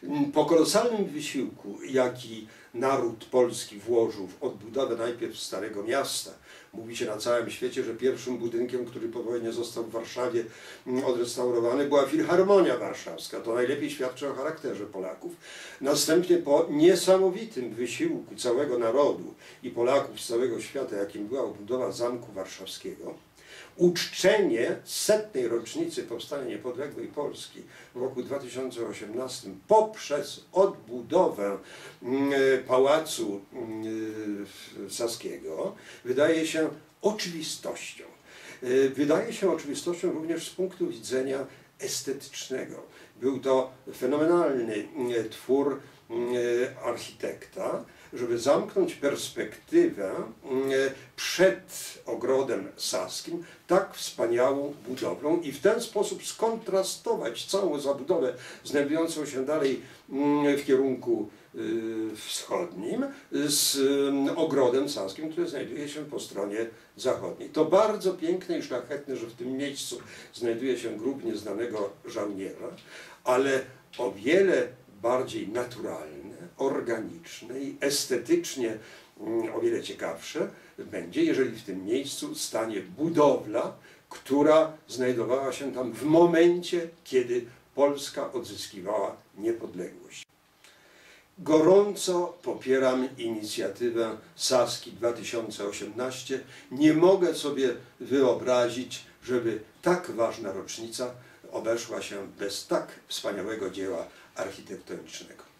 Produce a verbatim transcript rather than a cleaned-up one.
Po kolosalnym wysiłku, jaki naród polski włożył w odbudowę najpierw Starego Miasta, mówi się na całym świecie, że pierwszym budynkiem, który po wojnie został w Warszawie odrestaurowany, była Filharmonia Warszawska. To najlepiej świadczy o charakterze Polaków. Następnie po niesamowitym wysiłku całego narodu i Polaków z całego świata, jakim była odbudowa Zamku Warszawskiego, uczczenie setnej rocznicy powstania niepodległej Polski w roku dwa tysiące osiemnastym poprzez odbudowę Pałacu Saskiego wydaje się oczywistością. Wydaje się oczywistością również z punktu widzenia estetycznego. Był to fenomenalny twór architekta, żeby zamknąć perspektywę przed ogrodem saskim tak wspaniałą budowlą i w ten sposób skontrastować całą zabudowę znajdującą się dalej w kierunku wschodnim z ogrodem saskim, który znajduje się po stronie zachodniej. To bardzo piękne i szlachetne, że w tym miejscu znajduje się grób nieznanego żołnierza, ale o wiele bardziej naturalne, organiczne i estetycznie o wiele ciekawsze będzie, jeżeli w tym miejscu stanie budowla, która znajdowała się tam w momencie, kiedy Polska odzyskiwała niepodległość. Gorąco popieram inicjatywę Saski dwa tysiące osiemnaście. Nie mogę sobie wyobrazić, żeby tak ważna rocznica obeszła się bez tak wspaniałego dzieła architektonicznego.